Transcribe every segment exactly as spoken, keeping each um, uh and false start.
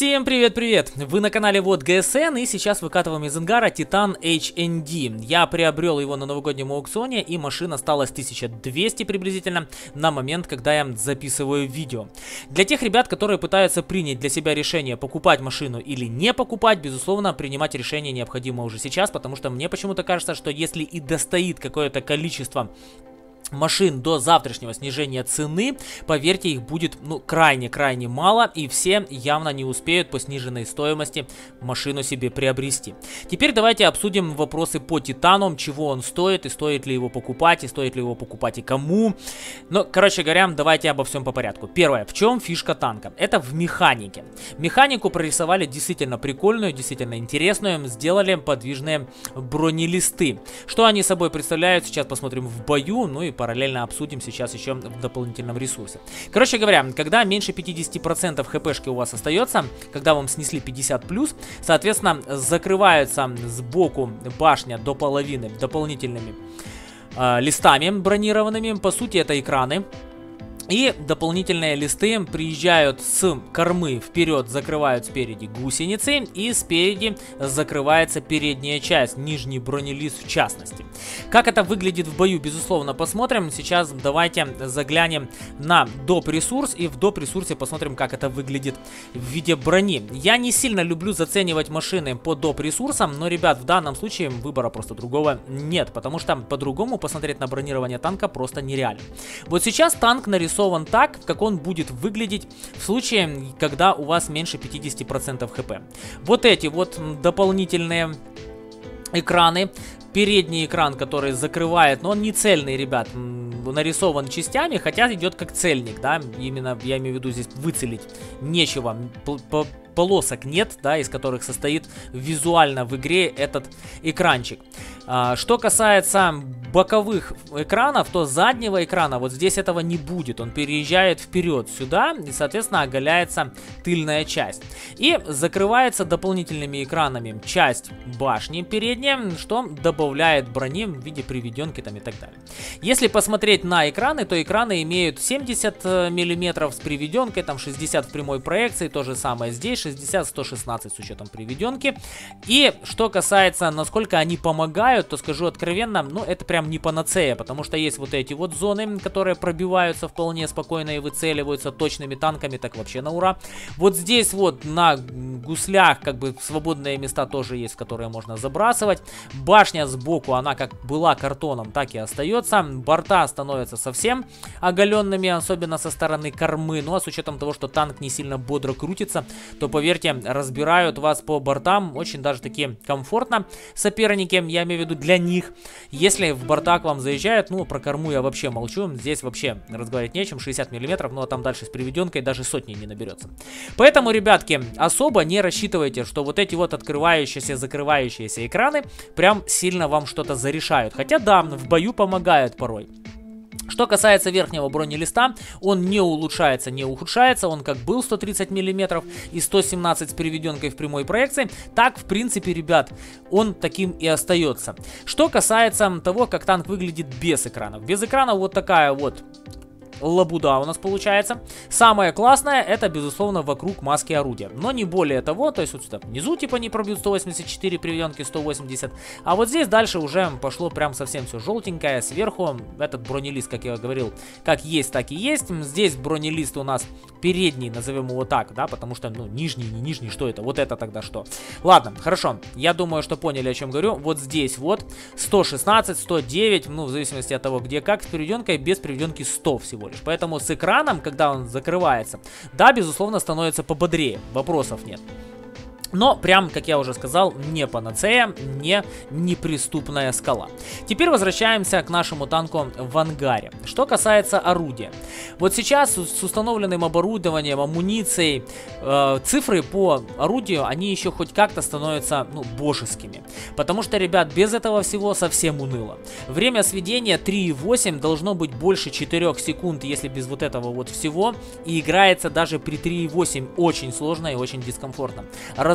Всем привет-привет! Вы на канале Вот ГСН, и сейчас выкатываем из ангара Титан эйч эн ди. Я приобрел его на новогоднем аукционе, и машина осталась тысяча двести приблизительно на момент, когда я записываю видео. Для тех ребят, которые пытаются принять для себя решение, покупать машину или не покупать, безусловно, принимать решение необходимо уже сейчас, потому что мне почему-то кажется, что если и достоит какое-то количество машин до завтрашнего снижения цены, поверьте, их будет ну крайне-крайне мало, и все явно не успеют по сниженной стоимости машину себе приобрести. Теперь давайте обсудим вопросы по Титану, чего он стоит, и стоит ли его покупать, и стоит ли его покупать и кому. Ну, короче говоря, давайте обо всем по порядку. Первое, в чем фишка танка? Это в механике. Механику прорисовали действительно прикольную, действительно интересную, сделали подвижные бронелисты. Что они собой представляют, сейчас посмотрим в бою, ну и параллельно обсудим сейчас еще в дополнительном ресурсе. Короче говоря, когда меньше пятидесяти процентов хпшки у вас остается, когда вам снесли пятьдесят плюс, соответственно, закрываются сбоку башня до половины дополнительными э, листами бронированными. По сути, это экраны. И дополнительные листы приезжают с кормы вперед, закрывают спереди гусеницы, и спереди закрывается передняя часть, нижний бронелист в частности. Как это выглядит в бою, безусловно, посмотрим. Сейчас давайте заглянем на доп. Ресурс, и в доп. Ресурсе посмотрим, как это выглядит в виде брони. Я не сильно люблю заценивать машины по доп. Ресурсам, но, ребят, в данном случае выбора просто другого нет, потому что по-другому посмотреть на бронирование танка просто нереально. Вот сейчас танк нарисован так, как он будет выглядеть в случае, когда у вас меньше пятидесяти процентов хп. Вот эти вот дополнительные экраны. Передний экран, который закрывает, но он не цельный, ребят, нарисован частями, хотя идет как цельник, да, именно я имею в виду здесь выцелить нечего, полосок нет, да, из которых состоит визуально в игре этот экранчик. А, что касается боковых экранов, то заднего экрана вот здесь этого не будет, он переезжает вперед сюда, и, соответственно, оголяется тыльная часть. И закрывается дополнительными экранами часть башни передняя, что добавляет брони в виде приведенки там и так далее. Если посмотреть на экраны, то экраны имеют семьдесят миллиметров с приведенкой, там шестьдесят в прямой проекции, то же самое здесь, шестьдесят сто шестнадцать с учетом приведенки. И что касается, насколько они помогают, то скажу откровенно, ну это прям не панацея, потому что есть вот эти вот зоны, которые пробиваются вполне спокойно и выцеливаются точными танками, так вообще на ура. Вот здесь вот на гуслях как бы свободные места тоже есть, в которые можно забрасывать. Башня сбоку, она как была картоном, так и остается. Борта становятся совсем оголенными, особенно со стороны кормы. Ну а с учетом того, что танк не сильно бодро крутится, то поверьте, разбирают вас по бортам очень даже таки комфортно соперники, я имею в виду для них. Если в борта к вам заезжают, ну про корму я вообще молчу, здесь вообще разговаривать нечем, шестьдесят миллиметров, ну а там дальше с приведенкой даже сотни не наберется. Поэтому, ребятки, особо не рассчитывайте, что вот эти вот открывающиеся, закрывающиеся экраны прям сильно вам что-то зарешают. Хотя да, в бою помогают порой. Что касается верхнего бронелиста, он не улучшается, не ухудшается, он как был сто тридцать миллиметров и сто семнадцать с приведенкой в прямой проекции, так в принципе, ребят, он таким и остается. Что касается того, как танк выглядит без экранов. Без экранов вот такая вот лабуда у нас получается. Самое классное это, безусловно, вокруг маски орудия. Но не более того, то есть вот сюда внизу типа не пробьют сто восемьдесят четыре, приведенки сто восемьдесят. А вот здесь дальше уже пошло прям совсем все желтенькое. Сверху этот бронелист, как я говорил, как есть, так и есть. Здесь бронелист у нас передний, назовем его так, да, потому что, ну, нижний, не нижний, что это? Вот это тогда что? Ладно, хорошо. Я думаю, что поняли, о чем говорю. Вот здесь вот сто шестнадцать, сто девять, ну, в зависимости от того, где как, с приведенкой, без приведенки сто всего лишь. Поэтому с экраном, когда он закрывается, да, безусловно, становится пободрее, вопросов нет. Но, прям, как я уже сказал, не панацея, не неприступная скала. Теперь возвращаемся к нашему танку в ангаре. Что касается орудия. Вот сейчас с установленным оборудованием, амуницией, э, цифры по орудию, они еще хоть как-то становятся, ну, божескими. Потому что, ребят, без этого всего совсем уныло. Время сведения три и восемь должно быть больше четырёх секунд, если без вот этого вот всего. И играется даже при три и восемь очень сложно и очень дискомфортно. Раз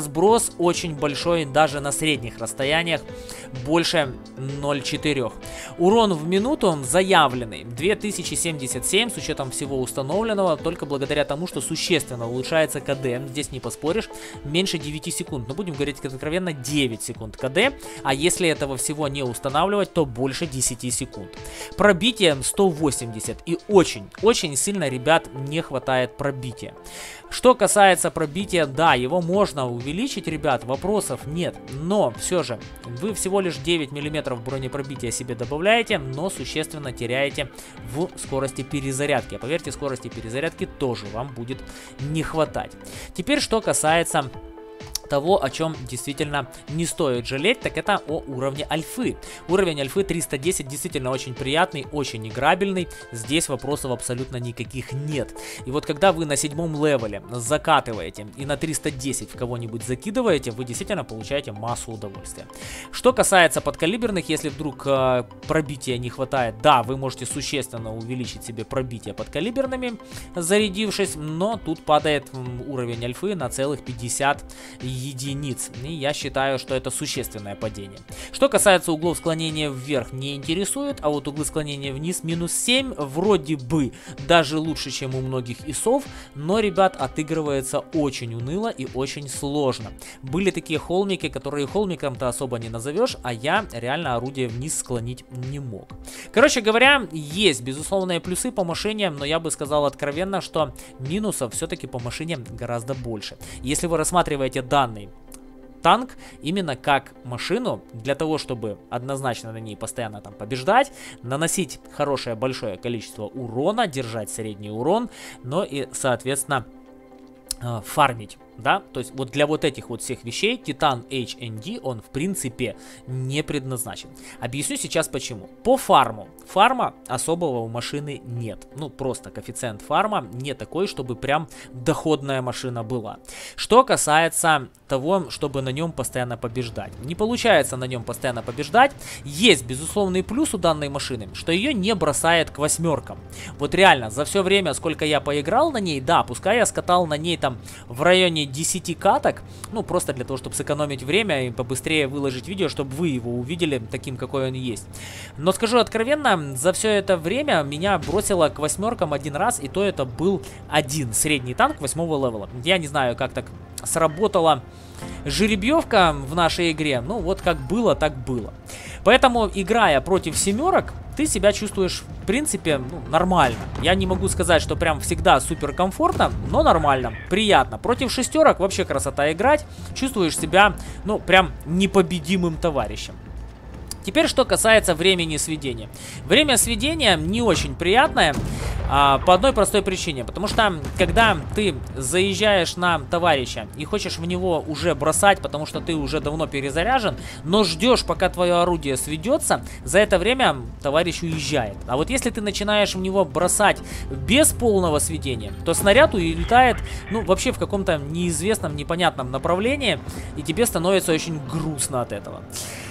разброс очень большой даже на средних расстояниях, больше ноль целых четыре десятых. Урон в минуту заявленный две тысячи семьдесят семь с учетом всего установленного, только благодаря тому, что существенно улучшается КД. Здесь не поспоришь, меньше девяти секунд, но будем говорить откровенно, девять секунд КД, а если этого всего не устанавливать, то больше десяти секунд. Пробитие сто восемьдесят, и очень, очень сильно, ребят, не хватает пробития. Что касается пробития, да, его можно увеличить, ребят, вопросов нет, но все же вы всего лишь девять миллиметров бронепробития себе добавляете, но существенно теряете в скорости перезарядки. А поверьте, скорости перезарядки тоже вам будет не хватать. Теперь, что касается того, о чем действительно не стоит жалеть, так это о уровне альфы. Уровень альфы триста десять действительно очень приятный, очень играбельный. Здесь вопросов абсолютно никаких нет. И вот когда вы на седьмом левеле закатываете и на триста десять в кого-нибудь закидываете, вы действительно получаете массу удовольствия. Что касается подкалиберных, если вдруг э, пробития не хватает, да, вы можете существенно увеличить себе пробитие подкалиберными, зарядившись, но тут падает уровень альфы на целых пятьдесят единиц. И я считаю, что это существенное падение. Что касается углов склонения вверх, не интересует, а вот углы склонения вниз минус семь вроде бы даже лучше, чем у многих ИСов, но, ребят, отыгрывается очень уныло и очень сложно. Были такие холмики, которые холмиком-то особо не назовешь, а я реально орудие вниз склонить не мог. Короче говоря, есть безусловные плюсы по машине, но я бы сказал откровенно, что минусов все-таки по машине гораздо больше. Если вы рассматриваете данные танк именно как машину для того, чтобы однозначно на ней постоянно там побеждать, наносить хорошее большое количество урона, держать средний урон, но и соответственно фармить, да, то есть вот для вот этих вот всех вещей Titan эйч эн ди он в принципе не предназначен. Объясню сейчас почему. По фарму. Фарма особого у машины нет. Ну, просто коэффициент фарма не такой, чтобы прям доходная машина была. Что касается того, чтобы на нем постоянно побеждать. Не получается на нем постоянно побеждать. Есть безусловный плюс у данной машины, что ее не бросает к восьмеркам. Вот реально, за все время, сколько я поиграл на ней, да, пускай я скатал на ней там в районе десяти каток, ну, просто для того, чтобы сэкономить время и побыстрее выложить видео, чтобы вы его увидели таким, какой он есть. Но скажу откровенно, за все это время меня бросило к восьмеркам один раз, и то это был один средний танк восьмого левела. Я не знаю, как так сработала жеребьевка в нашей игре, ну, вот как было, так было. Поэтому, играя против семерок, ты себя чувствуешь, в принципе, ну, нормально. Я не могу сказать, что прям всегда супер комфортно, но нормально, приятно. Против шестерок вообще красота играть. Чувствуешь себя, ну, прям непобедимым товарищем. Теперь, что касается времени сведения. Время сведения не очень приятное, а, по одной простой причине. Потому что, когда ты заезжаешь на товарища и хочешь в него уже бросать, потому что ты уже давно перезаряжен, но ждешь, пока твое орудие сведется, за это время товарищ уезжает. А вот если ты начинаешь в него бросать без полного сведения, то снаряд улетает, ну, вообще в каком-то неизвестном, непонятном направлении, и тебе становится очень грустно от этого.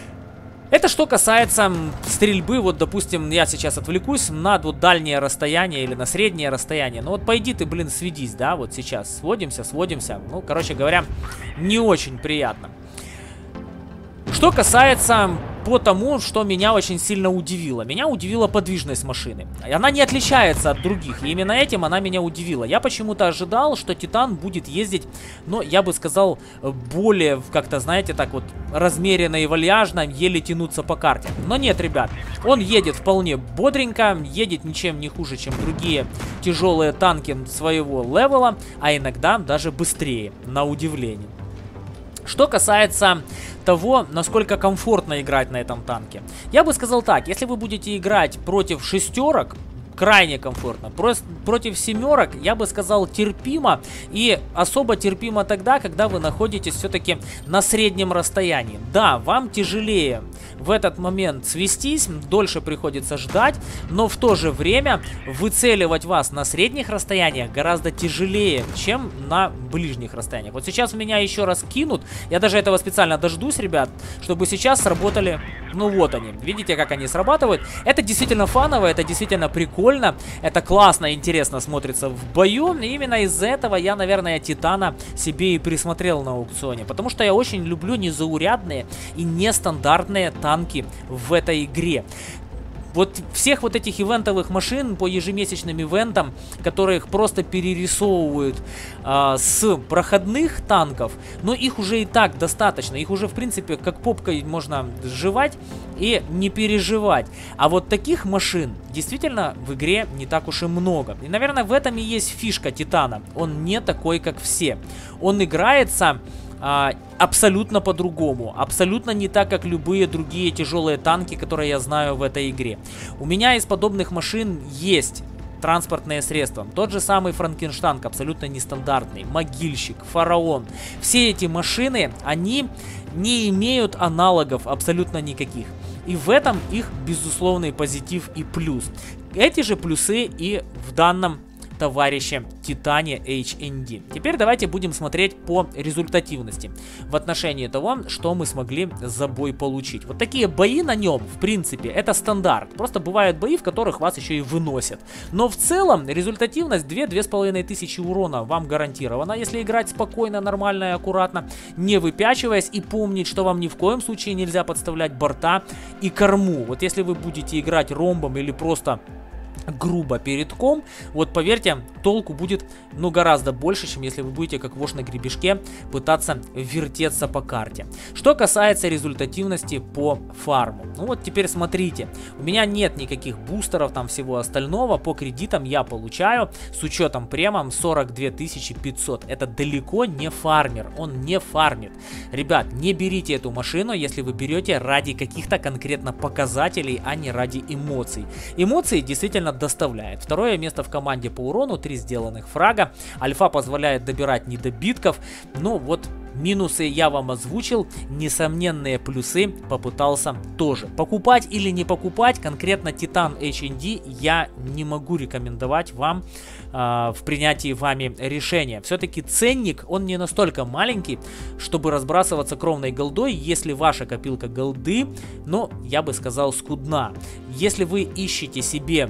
Это что касается стрельбы, вот, допустим, я сейчас отвлекусь на вот дальнее расстояние или на среднее расстояние. Ну вот пойди ты, блин, сведись, да, вот сейчас сводимся, сводимся. Ну, короче говоря, не очень приятно. Что касается по тому, что меня очень сильно удивило. Меня удивила подвижность машины. Она не отличается от других, и именно этим она меня удивила. Я почему-то ожидал, что Титан будет ездить, ну, я бы сказал, более, как-то, знаете, так вот, размеренно и вальяжно, еле тянуться по карте. Но нет, ребят, он едет вполне бодренько, едет ничем не хуже, чем другие тяжелые танки своего левела, а иногда даже быстрее, на удивление. Что касается того, насколько комфортно играть на этом танке, я бы сказал так: если вы будете играть против шестерок, крайне комфортно. Просто против семерок, я бы сказал, терпимо. И особо терпимо тогда, когда вы находитесь все-таки на среднем расстоянии. Да, вам тяжелее в этот момент свестись, дольше приходится ждать, но в то же время выцеливать вас на средних расстояниях гораздо тяжелее, чем на ближних расстояниях. Вот сейчас меня еще раз кинут, я даже этого специально дождусь, ребят, чтобы сейчас сработали, ну вот они, видите, как они срабатывают. Это действительно фаново, это действительно прикольно, это классно, интересно смотрится в бою, и именно из-за этого я, наверное, Титана себе и присмотрел на аукционе, потому что я очень люблю незаурядные и нестандартные танки в этой игре. Вот всех вот этих ивентовых машин по ежемесячным ивентам, которые их просто перерисовывают а, с проходных танков, но их уже и так достаточно. Их уже, в принципе, как попкой можно сживать и не переживать. А вот таких машин действительно в игре не так уж и много. И, наверное, в этом и есть фишка Титана. Он не такой, как все. Он играется... А, абсолютно по-другому, абсолютно не так, как любые другие тяжелые танки, которые я знаю в этой игре. У меня из подобных машин есть транспортные средства. Тот же самый Франкенштейн, абсолютно нестандартный, Могильщик, Фараон. Все эти машины, они не имеют аналогов абсолютно никаких. И в этом их безусловный позитив и плюс. Эти же плюсы и в данном товарища Титане эйч эн ди. Теперь давайте будем смотреть по результативности в отношении того, что мы смогли за бой получить. Вот такие бои на нем, в принципе, это стандарт. Просто бывают бои, в которых вас еще и выносят. Но в целом результативность две-две с половиной тысячи урона вам гарантирована, если играть спокойно, нормально и аккуратно, не выпячиваясь, и помнить, что вам ни в коем случае нельзя подставлять борта и корму. Вот если вы будете играть ромбом или просто грубо передком, вот поверьте, толку будет, ну, гораздо больше, чем если вы будете как вошь на гребешке пытаться вертеться по карте. Что касается результативности по фарму, ну вот теперь смотрите, у меня нет никаких бустеров, там всего остального, по кредитам я получаю с учетом премом сорок две тысячи пятьсот. Это далеко не фармер, он не фармит. Ребят, не берите эту машину, если вы берете ради каких-то конкретно показателей, а не ради эмоций. Эмоции действительно доставляет. Второе место в команде по урону, три сделанных фрага. Альфа позволяет добирать недобитков. Ну вот, минусы я вам озвучил, несомненные плюсы попытался тоже. Покупать или не покупать конкретно Титан эйч эн ди я не могу рекомендовать вам э, в принятии вами решения. Все-таки ценник, он не настолько маленький, чтобы разбрасываться кровной голдой, если ваша копилка голды, но я бы сказал, скудна. Если вы ищете себе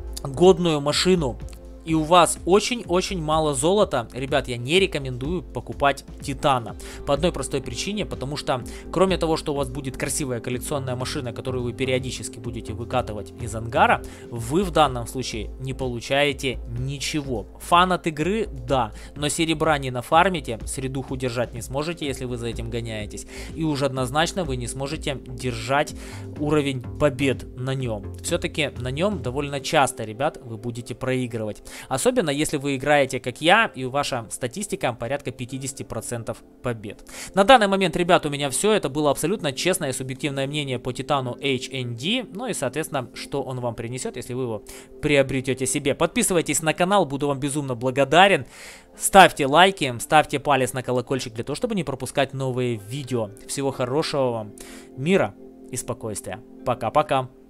годную машину и у вас очень-очень мало золота, ребят, я не рекомендую покупать Титана. По одной простой причине, потому что кроме того, что у вас будет красивая коллекционная машина, которую вы периодически будете выкатывать из ангара, вы в данном случае не получаете ничего. Фан от игры, да, но серебра не нафармите, средуху держать не сможете, если вы за этим гоняетесь. И уже однозначно вы не сможете держать уровень побед на нем. Все-таки на нем довольно часто, ребят, вы будете проигрывать. Особенно если вы играете как я, и ваша статистика порядка пятьдесят процентов побед. На данный момент, ребят, у меня все. Это было абсолютно честное и субъективное мнение по Титану эйч эн ди. Ну и, соответственно, что он вам принесет, если вы его приобретете себе. Подписывайтесь на канал, буду вам безумно благодарен. Ставьте лайки, ставьте палец на колокольчик для того, чтобы не пропускать новые видео. Всего хорошего вам, мира и спокойствия. Пока-пока.